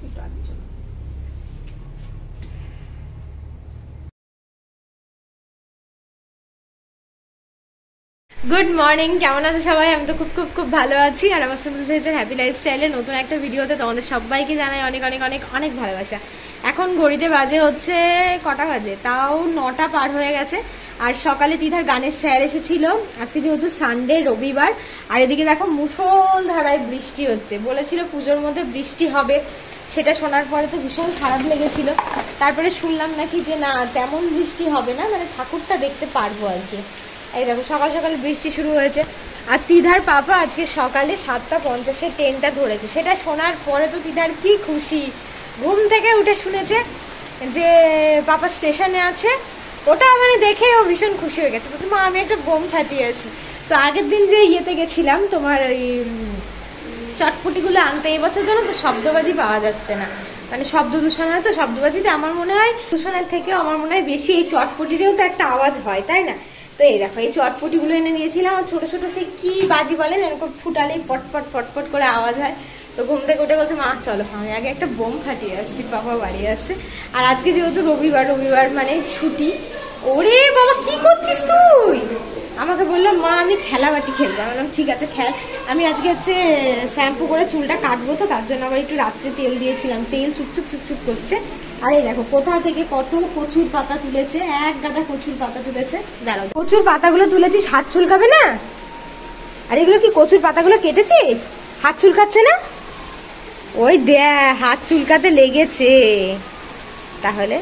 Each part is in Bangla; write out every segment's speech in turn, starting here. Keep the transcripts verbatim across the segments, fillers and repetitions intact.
গুড মর্নিং, কেমন আছো সবাই? আমি তো খুব খুব খুব ভালো আছি। আর আমার সিম্পল ভেজের হ্যাপি লাইফস্টাইলের নতুন একটা ভিডিওতে তোমাদের সবাইকে জানাই অনেক অনেক অনেক অনেক ভালোবাসা। এখন ঘড়িতে বাজে হচ্ছে কটা বাজে, তাও নটা পার হয়ে গেছে। আর সকালে তিধার গানের স্যার এসেছিল, আজকে যেহেতু সানডে রবিবার। আর এদিকে দেখো মুষলধারায় বৃষ্টি হচ্ছে, বলেছিল পুজোর মধ্যে বৃষ্টি হবে, সেটা শোনার পরে তো ভীষণ খারাপ লেগেছিল। তারপরে শুনলাম নাকি যে না, তেমন বৃষ্টি হবে না, মানে ঠাকুরটা দেখতে পারবো আর কি। এই দেখো সকাল সকাল বৃষ্টি শুরু হয়েছে। আর তিধার পাপা আজকে সকালে সাতটা পঞ্চাশে ট্রেনটা ধরেছে, সেটা শোনার পরে তো তিধার কি খুশি। ঘুম থেকে উঠে শুনেছে যে পাপা স্টেশনে আছে, ওটা মানে দেখে ও ভীষণ খুশি হয়ে গেছে। বলছে মা আমি একটা বোম ফাটিয়েছি। তো আগের দিন যে ইয়েতে গেছিলাম তোমার ওই চটপটিগুলো আনতে, এবছর জন্য তো শব্দবাজি পাওয়া যাচ্ছে না, মানে শব্দ দূষণ হয়। তো শব্দবাজিতে আমার মনে হয় দূষণের থেকেও আমার মনে হয় বেশি এই চটপটিতেও তো একটা আওয়াজ হয়, তাই না? তো এই দেখো এই চটপটিগুলো এনে নিয়েছিলাম, আর ছোটো ছোটো সেই কি বাজি বলেন, এরকম ফুটালেই পটপট পটপট করে আওয়াজ হয়। তো ঘুম থেকে উঠে বলছে মা চলো আমি আগে একটা বোম ফাটিয়ে আসছি, বাবা বাড়ি আসছে। আর আজকে যেহেতু রবিবার, রবিবার মানে ছুটি। ওরে বাবা কি করছিস তুই? আমাকে বললাম মা আমি খেলাবাটি খেলবো। আমি বললাম ঠিক আছে খেল। আমি আজকে হচ্ছে শ্যাম্পু করে চুলটা কাটবো, তো তার জন্য আবার একটু রাত্রে তেল দিয়েছিলাম, তেল চুপচুপ চুপচুপ করছে। আর এই দেখো কোথা থেকে কত কচুর পাতা তুলেছে, এক গাদা কচুর পাতা তুলেছে। দাঁড়াও, কচুর পাতাগুলো তুলেছিস, হাত চুলকাবে না? আর এগুলো কি কচুর পাতাগুলো কেটেছিস? হাত চুলকাচ্ছে না? ওই দে হাত চুলকাতে লেগেছে। তাহলে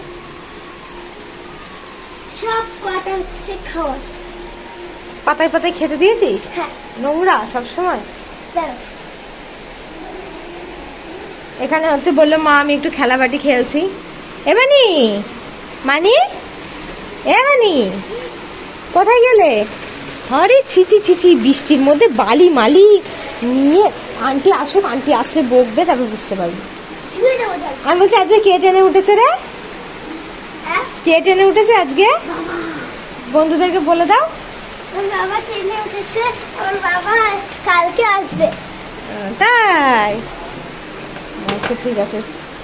সব পাতা হচ্ছে খাওয়া, পাতায় পাতায় খেতে দিয়েছিস? হ্যাঁ। নোংরা সবসময়। এখানে হচ্ছে বললো মা আমি একটু খেলাবাটি খেলছি। এবানি মানি, এবানি কোথায় গেলে? আরে ছিচি ছিচি, বৃষ্টির মধ্যে বালি মালি নিয়ে। আন্টি আসুক, আন্টি আসলে বকবে, তারপর বুঝতে পারবি। আমি বলছি আজকে কে টেনে উঠেছে রে? কে টেনে উঠেছে আজকে? বন্ধুদেরকে বলে দাও। আমার বাবা ট্রেনে উঠেছে, আমার বাবা কালকে আসবে। তাই? আচ্ছা ঠিক আছে,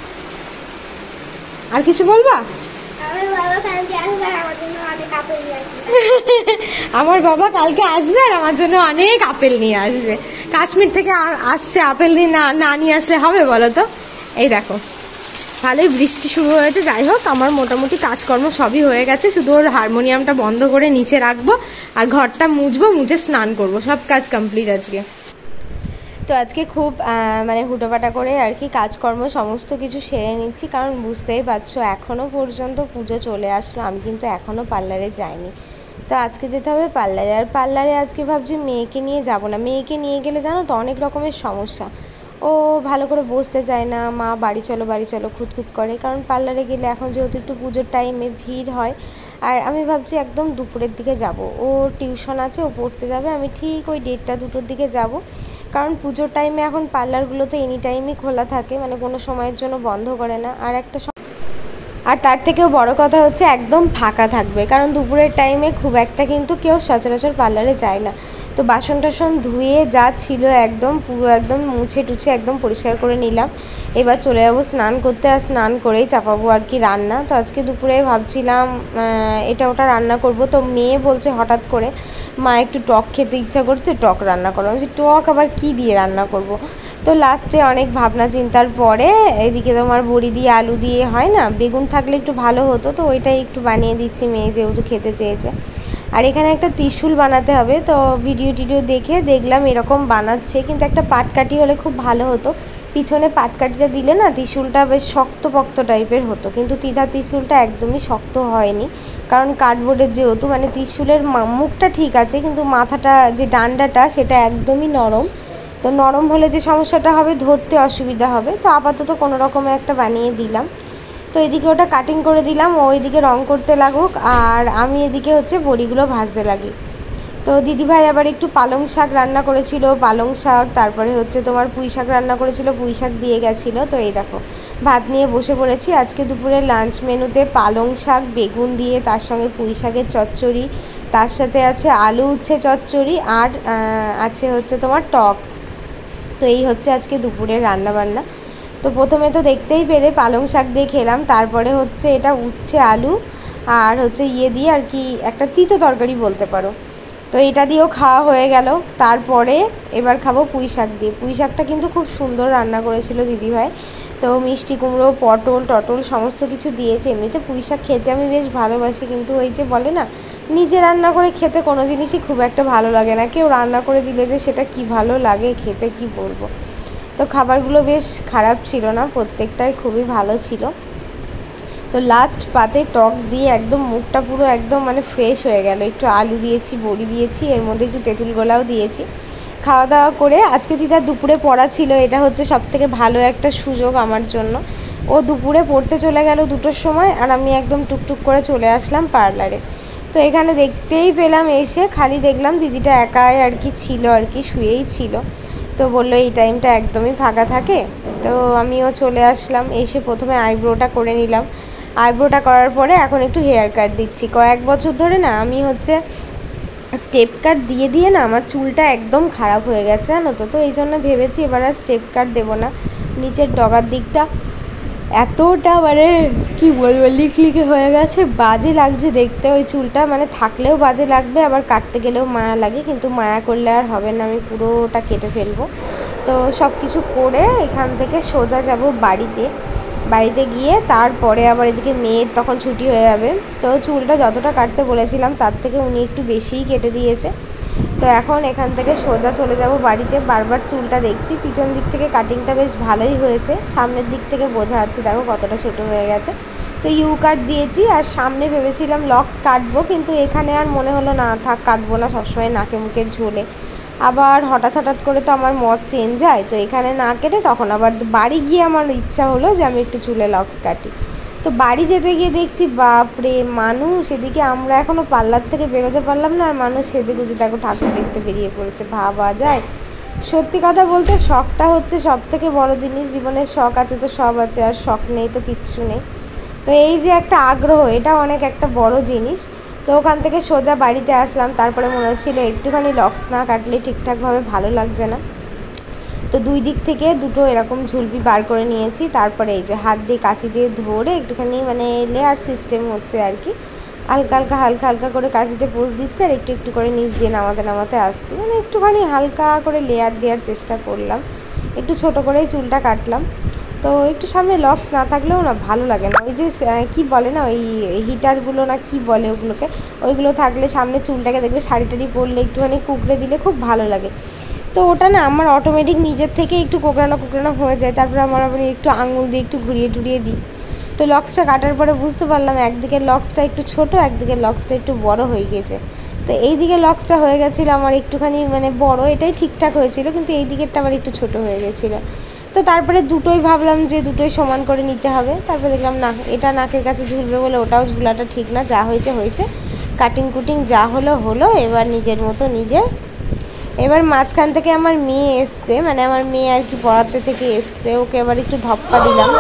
আর কিছু বলবা? আমার বাবা কালকে আসবে আর আমার জন্য অনেক আপেল নিয়ে আসবে। আমার বাবা কালকে আসবে আর আমার জন্য অনেক আপেল নিয়ে আসবে। কাশ্মীর থেকে আসছে, আপেল নিয়ে না না নিয়ে আসলে হবে বলো তো? এই দেখো ভালোই বৃষ্টি শুরু হয়েছে। যাই হোক আমার মোটামুটি কাজকর্ম সবই হয়ে গেছে, শুধু ওর হারমোনিয়ামটা বন্ধ করে নিচে রাখবো আর ঘরটা মুছবো, মুছে স্নান করব, সব কাজ কমপ্লিট আজকে। তো আজকে খুব মানে হুটোপাটা করে আর কি কাজকর্ম সমস্ত কিছু সেরে নিচ্ছি, কারণ বুঝতেই পারছো এখনও পর্যন্ত পুজো চলে আসলো, আমি কিন্তু এখনও পার্লারে যাইনি। তো আজকে যেতে হবে পার্লারে। আর পার্লারে আজকে ভাবছি মেয়েকে নিয়ে যাব না, মেয়েকে নিয়ে গেলে জানো তো অনেক রকমের সমস্যা। ও ভালো করে বসতে চায় না, মা বাড়ি চলো বাড়ি চলো খুঁতখুত করে। কারণ পার্লারে গেলে এখন যেহেতু একটু পুজোর টাইমে ভিড় হয়, আর আমি ভাবছি একদম দুপুরের দিকে যাব। ও টিউশন আছে, ও পড়তে যাবে, আমি ঠিক ওই দেড়টা দুটোর দিকে যাব। কারণ পুজোর টাইমে এখন পার্লারগুলো তো এনি টাইমই খোলা থাকে, মানে কোনো সময়ের জন্য বন্ধ করে না। আর একটা আর তার থেকেও বড় কথা হচ্ছে একদম ফাঁকা থাকবে, কারণ দুপুরের টাইমে খুব একটা কিন্তু কেউ সচরাচর পার্লারে যায় না। তো বাসন টাসন ধুয়ে যা ছিল একদম পুরো একদম মুছে টুছে একদম পরিষ্কার করে নিলাম। এবার চলে যাবো স্নান করতে, আর স্নান করেই চাপাবো আর কি রান্না। তো আজকে দুপুরে ভাবছিলাম এটা ওটা রান্না করব, তো মেয়ে বলছে হঠাৎ করে মা একটু টক খেতে ইচ্ছা করছে, টক রান্না করো। আমি টক আবার কি দিয়ে রান্না করব? তো লাস্টে অনেক ভাবনা চিন্তার পরে এদিকে তোমার বড়ি দিয়ে আলু দিয়ে হয় না, বেগুন থাকলে একটু ভালো হতো, তো ওইটাই একটু বানিয়ে দিচ্ছি, মেয়ে যেহেতু খেতে চেয়েছে। আর এখানে একটা ত্রিশূল বানাতে হবে, তো ভিডিও টিডিও দেখে দেখলাম এরকম বানাচ্ছে, কিন্তু একটা পাটকাঠি হলে খুব ভালো হতো। পিছনে পাটকাঠিটা দিলে না ত্রিশূলটা বেশ শক্ত পক্ত টাইপের হতো, কিন্তু তিধা ত্রিশূলটা একদমই শক্ত হয়নি, কারণ কার্ডবোর্ডের যেহেতু, মানে ত্রিশূলের মুখটা ঠিক আছে কিন্তু মাথাটা যে ডান্ডাটা সেটা একদমই নরম। তো নরম হলে যে সমস্যাটা হবে, ধরতে অসুবিধা হবে। তো আপাতত কোনো রকমে একটা বানিয়ে দিলাম। তো এদিকে ওটা কাটিং করে দিলাম, ও এদিকে রং করতে লাগুক, আর আমি এদিকে হচ্ছে বড়িগুলো ভাজতে লাগি। তো দিদিভাই আবার একটু পালং শাক রান্না করেছিল, পালং শাক, তারপরে হচ্ছে তোমার পুঁই শাক রান্না করেছিল, পুঁই শাক দিয়ে গেছিলো। তো এই দেখো ভাত নিয়ে বসে পড়েছি। আজকে দুপুরে লাঞ্চ মেনুতে পালং শাক বেগুন দিয়ে, তার সঙ্গে পুঁই শাকের চচ্চড়ি, তার সাথে আছে আলু উচ্ছে চচ্চড়ি, আর আছে হচ্ছে তোমার টক। তো এই হচ্ছে আজকে দুপুরের রান্নাবান্না। তো প্রথমে তো দেখতেই পেলে পালং শাক দিয়ে খেলাম, তারপরে হচ্ছে এটা উচ্ছে আলু আর হচ্ছে ইয়ে দিয়ে আর কি একটা তিতো তরকারি বলতে পারো। তো এটা দিয়েও খাওয়া হয়ে গেল। তারপরে এবার খাবো পুঁই শাক দিয়ে। পুঁই শাকটা কিন্তু খুব সুন্দর রান্না করেছিল দিদিভাই। তো মিষ্টি কুমড়ো, পটল টটল সমস্ত কিছু দিয়েছে। এমনিতে পুঁই শাক খেতে আমি বেশ ভালোবাসি, কিন্তু ওই যে বলে না নিজে রান্না করে খেতে কোনো জিনিসই খুব একটা ভালো লাগে না, কেউ রান্না করে দিলে যে সেটা কি ভালো লাগে খেতে কি বলবো। তো খাবারগুলো বেশ খারাপ ছিল না, প্রত্যেকটাই খুবই ভালো ছিল। তো লাস্ট পাতে টক দিয়ে একদম মুখটা পুরো একদম মানে ফ্রেশ হয়ে গেল। একটু আলু দিয়েছি, বড়ি দিয়েছি, এর মধ্যে একটু তেঁতুল গোলাও দিয়েছি। খাওয়া দাওয়া করে আজকে দিদার দুপুরে পড়া ছিল, এটা হচ্ছে সবথেকে ভালো একটা সুযোগ আমার জন্য। ও দুপুরে পড়তে চলে গেল দুটোর সময়, আর আমি একদম টুকটুক করে চলে আসলাম পার্লারে। তো এখানে দেখতেই পেলাম এসে, খালি দেখলাম দিদিটা একাই আর কি ছিল, আর কি শুয়েই ছিল। তো বললো এই টাইমটা একদমই ফাঁকা থাকে। তো আমিও চলে আসলাম, এসে প্রথমে আইব্রোটা করে নিলাম। আইব্রোটা করার পরে এখন একটু হেয়ার কাট দিচ্ছি। কয়েক বছর ধরে না আমি হচ্ছে স্টেপ কাট দিয়ে দিয়ে না আমার চুলটা একদম খারাপ হয়ে গেছে জানো তো। তো এই জন্য ভেবেছি এবার আর স্টেপ কাট দেবো না। নিচের ডগার দিকটা এতটা মানে কি বলবো লিকলিকে হয়ে গেছে, বাজে লাগছে দেখতে ওই চুলটা। মানে থাকলেও বাজে লাগবে, আবার কাটতে গেলেও মায়া লাগে, কিন্তু মায়া করলে আর হবে না, আমি পুরোটা কেটে ফেলবো। তো সব কিছু করে এখান থেকে সোজা যাব বাড়িতে। বাড়িতে গিয়ে তারপরে আবার এদিকে মেয়ের তখন ছুটি হয়ে যাবে। তো চুলটা যতটা কাটতে বলেছিলাম তার থেকে উনি একটু বেশিই কেটে দিয়েছে। তো এখন এখান থেকে সোজা চলে যাব বাড়িতে। বারবার চুলটা দেখছি, পিছন দিক থেকে কাটিংটা বেশ ভালোই হয়েছে, সামনের দিক থেকে বোঝা যাচ্ছে দেখো কতটা ছোট হয়ে গেছে। তো ইউ কাট দিয়েছি, আর সামনে ভেবেছিলাম লক্স কাটবো, কিন্তু এখানে আর মনে হলো না থাক কাটবো না, সবসময় নাকে মুখে ঝোলে। আবার হঠাৎ হঠাৎ করে তো আমার মত চেঞ্জ হয়, তো এখানে না কেটে তখন আবার বাড়ি গিয়ে আমার ইচ্ছা হলো যে আমি একটু চুলে লক্স কাটি। তো বাড়ি যেতে গিয়ে দেখছি বাপরে মানুষ, এদিকে আমরা এখনও পার্লার থেকে বেরোতে পারলাম না, আর মানুষ সেজে গুজে দেখো ঠাকুর দেখতে বেরিয়ে পড়েছে। ভাবা যায়? সত্যি কথা বলতে শখটা হচ্ছে সব থেকে বড় জিনিস। জীবনের শখ আছে তো সব আছে, আর শখ নেই তো কিচ্ছু নেই। তো এই যে একটা আগ্রহ, এটা অনেক একটা বড় জিনিস। তো ওখান থেকে সোজা বাড়িতে আসলাম, তারপরে মনে হচ্ছিলো একটুখানি লক্স না কাটলে ঠিকঠাকভাবে ভালো লাগছে না। তো দুই দিক থেকে দুটো এরকম ঝুলপি বার করে নিয়েছি, তারপরে এই যে হাত দিয়ে কাঁচি দিয়ে ধরে একটুখানি মানে লেয়ার সিস্টেম হচ্ছে আর কি, হালকা হালকা হালকা হালকা করে কাঁচিতে পোজ দিচ্ছে, আর একটু একটু করে নিচ দিয়ে নামাতে নামাতে আসছি, মানে একটুখানি হালকা করে লেয়ার দেওয়ার চেষ্টা করলাম। একটু ছোট করেই চুলটা কাটলাম। তো একটু সামনে লক্স না থাকলেও না ভালো লাগে না, ওই যে কি বলে না ওই হিটারগুলো না কি বলে ওগুলোকে, ওইগুলো থাকলে সামনে চুলটাকে দেখবে শাড়ি টাড়ি পরলে একটুখানি কুকড়ে দিলে খুব ভালো লাগে। তো ওটা না আমার অটোমেটিক নিজের থেকে একটু কোকড়ানো কোকড়ানো হয়ে যায়, তারপরে আমার আবার একটু আঙুল দিয়ে একটু ঘুরিয়ে টুরিয়ে দিই। তো লক্সটা কাটার পরে বুঝতে পারলাম একদিকের লক্সটা একটু ছোট, একদিকের লক্সটা একটু বড় হয়ে গেছে। তো এই দিকে লক্সটা হয়ে গেছিলো আমার একটুখানি মানে বড়, এটাই ঠিকঠাক হয়েছিল, কিন্তু এই দিকেরটা আবার একটু ছোট হয়ে গেছিলো। তো তারপরে দুটোই ভাবলাম যে দুটোই সমান করে নিতে হবে। তারপরে দেখলাম না, এটা নাকের কাছে ঝুলবে বলে ওটাও ঝুলাটা ঠিক না, যা হয়েছে হয়েছে, কাটিং কুটিং যা হলো হলো, এবার নিজের মতো নিজে। এবার মাঝখান থেকে আমার মেয়ে এসছে, মানে আমার মেয়ে আর কি পড়াতে থেকে এসছে, ওকে এবার একটু ধপ্পা দিলাম।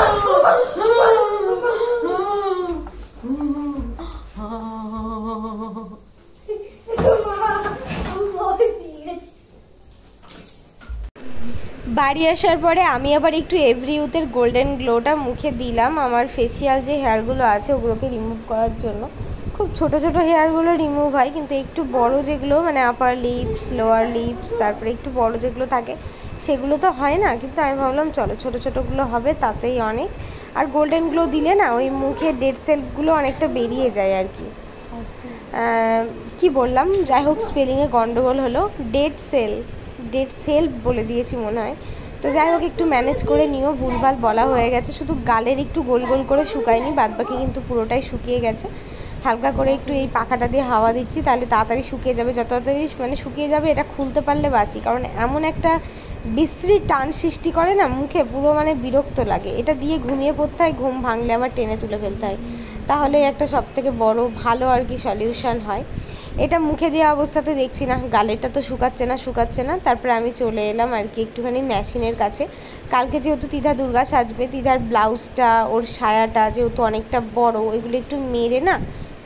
বাড়ি আসার পরে আমি আবার একটু এভরি ইউথের গোল্ডেন গ্লোটা মুখে দিলাম, আমার ফেসিয়াল যে হেয়ারগুলো আছে ওগুলোকে রিমুভ করার জন্য। খুব ছোট ছোট হেয়ারগুলো রিমুভ হয়, কিন্তু একটু বড় যেগুলো মানে আপার লিপস, লোয়ার লিপস, তারপরে একটু বড় যেগুলো থাকে সেগুলো তো হয় না, কিন্তু আমি ভাবলাম চলো ছোটো ছোটোগুলো হবে তাতেই অনেক। আর গোল্ডেন গ্লো দিলে না ওই মুখের ডেড সেলগুলো অনেকটা বেরিয়ে যায় আর কি। কি বললাম, যাই হোক স্পেলিংয়ে গন্ডগোল হলো, ডেড সেল ডেড সেল বলে দিয়েছি মনে হয়। তো যাই হোক একটু ম্যানেজ করে নিও, ভুলভাল বলা হয়ে গেছে, শুধু গালের একটু গোল গোল করে শুকায়নি, বাদবাকি কিন্তু পুরোটাই শুকিয়ে গেছে। হালকা করে একটু এই পাখাটা দিয়ে হাওয়া দিচ্ছি, তাহলে তাড়াতাড়ি শুকিয়ে যাবে, যত তাড়াতাড়ি মানে শুকিয়ে যাবে এটা খুলতে পারলে বাঁচি, কারণ এমন একটা বিশ্রী টান সৃষ্টি করে না মুখে, পুরো মানে বিরক্ত লাগে। এটা দিয়ে ঘুমিয়ে পড়তে হয়, ঘুম ভাঙলে আবার টেনে তুলে ফেলতে হয়, তাহলে একটা সব থেকে বড় ভালো আর কি সলিউশন হয়। এটা মুখে দেওয়া অবস্থাতে দেখছি না, গালেরটা তো শুকাচ্ছে না শুকাচ্ছে না তারপরে আমি চলে এলাম আর কি একটুখানি মেশিনের কাছে। কালকে যেহেতু তিধা দুর্গা সাজবে, তিধার ব্লাউজটা ওর সায়াটা যেহেতু অনেকটা বড়, ওইগুলো একটু মেরে না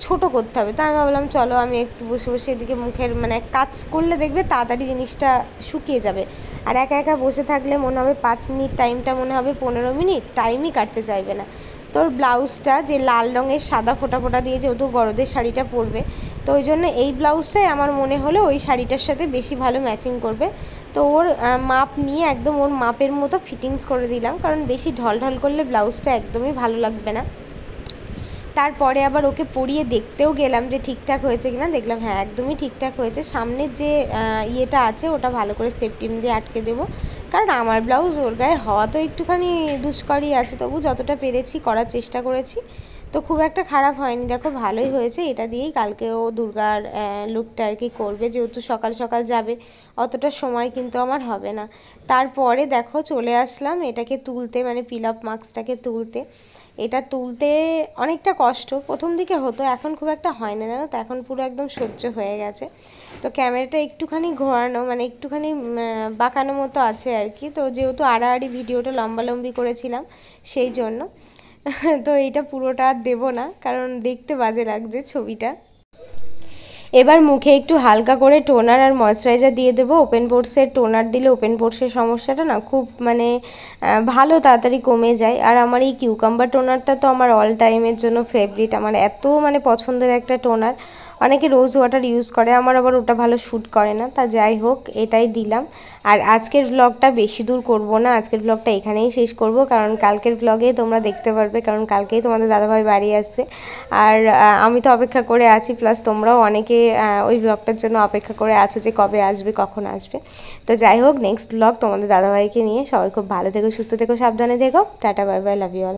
ছোট করতে হবে। তো আমি ভাবলাম চলো আমি একটু বসে বসে এদিকে মুখের মানে কাজ করলে দেখবে তাড়াতাড়ি জিনিসটা শুকিয়ে যাবে। আর একা একা বসে থাকলে মনে হবে পাঁচ মিনিট টাইমটা মনে হবে পনেরো মিনিট, টাইমই কাটতে চাইবে না। তোর ব্লাউজটা যে লাল রঙের সাদা ফোঁটা ফোঁটা দিয়ে যেহেতু বড়দের শাড়িটা পরবে, তো ওই জন্য এই ব্লাউজটাই আমার মনে হলো ওই শাড়িটার সাথে বেশি ভালো ম্যাচিং করবে। তো ওর মাপ নিয়ে একদম ওর মাপের মতো ফিটিংস করে দিলাম, কারণ বেশি ঢল ঢল করলে ব্লাউজটা একদমই ভালো লাগবে না। তারপরে আবার ওকে পরিয়ে দেখতেও গেলাম যে ঠিকঠাক হয়েছে কিনা, দেখলাম হ্যাঁ একদমই ঠিকঠাক হয়েছে। সামনের যে ইয়েটা আছে ওটা ভালো করে সেপটিম দিয়ে আটকে দেবো, কারণ আমার ব্লাউজ ওর গায়ে হওয়া তো একটুখানি দুষ্করই আছে, তবু যতটা পেরেছি করার চেষ্টা করেছি। তো খুব একটা খারাপ হয়নি, দেখো ভালোই হয়েছে। এটা দিয়েই কালকে ও দুর্গার লুকটা আর কি করবে, যেহেতু সকাল সকাল যাবে অতটা সময় কিন্তু আমার হবে না। তারপরে দেখো চলে আসলাম এটাকে তুলতে, মানে পিল আপ মাস্কটাকে তুলতে। এটা তুলতে অনেকটা কষ্ট, প্রথম দিকে হতো, এখন খুব একটা হয় না জানো তো, এখন পুরো একদম সহ্য হয়ে গেছে। তো ক্যামেরাটা একটুখানি ঘোরানো মানে একটুখানি বাঁকানো মতো আছে আর কি, তো যেহেতু আড়াআড়ি ভিডিওটা লম্বালম্বি করেছিলাম সেই জন্য। তো এইটা পুরোটা আর দেবো না, কারণ দেখতে বাজে লাগছে ছবিটা। এবার মুখে একটু হালকা করে টোনার আর ময়শ্চারাইজার দিয়ে দেবো। ওপেন পোর্সের টোনার দিলে ওপেন পোর্সের সমস্যাটা না খুব মানে ভালো তাড়াতাড়ি কমে যায়। আর আমার এই কিউকাম্বার টোনারটা তো আমার অল টাইমের জন্য ফেভারিট, আমার এত মানে পছন্দের একটা টোনার। অনেকে রোজ ওয়াটার ইউজ করে, আমার আবার ওটা ভালো শ্যুট করে না, তা যাই হোক এটাই দিলাম। আর আজকের ব্লগটা বেশি দূর করব না, আজকের ব্লগটা এখানেই শেষ করব, কারণ কালকের ব্লগে তোমরা দেখতে পারবে, কারণ কালকেই তোমাদের দাদাভাই বাড়ি আসছে। আর আমি তো অপেক্ষা করে আছি, প্লাস তোমরাও অনেকে ওই ব্লগটার জন্য অপেক্ষা করে আছো যে কবে আসবে কখন আসবে। তো যাই হোক নেক্সট ব্লগ তোমাদের দাদাভাইকে নিয়ে। সবাই খুব ভালো থেকো, সুস্থ থেকো, সাবধানে থেকো, টাটা bye bye, love you all.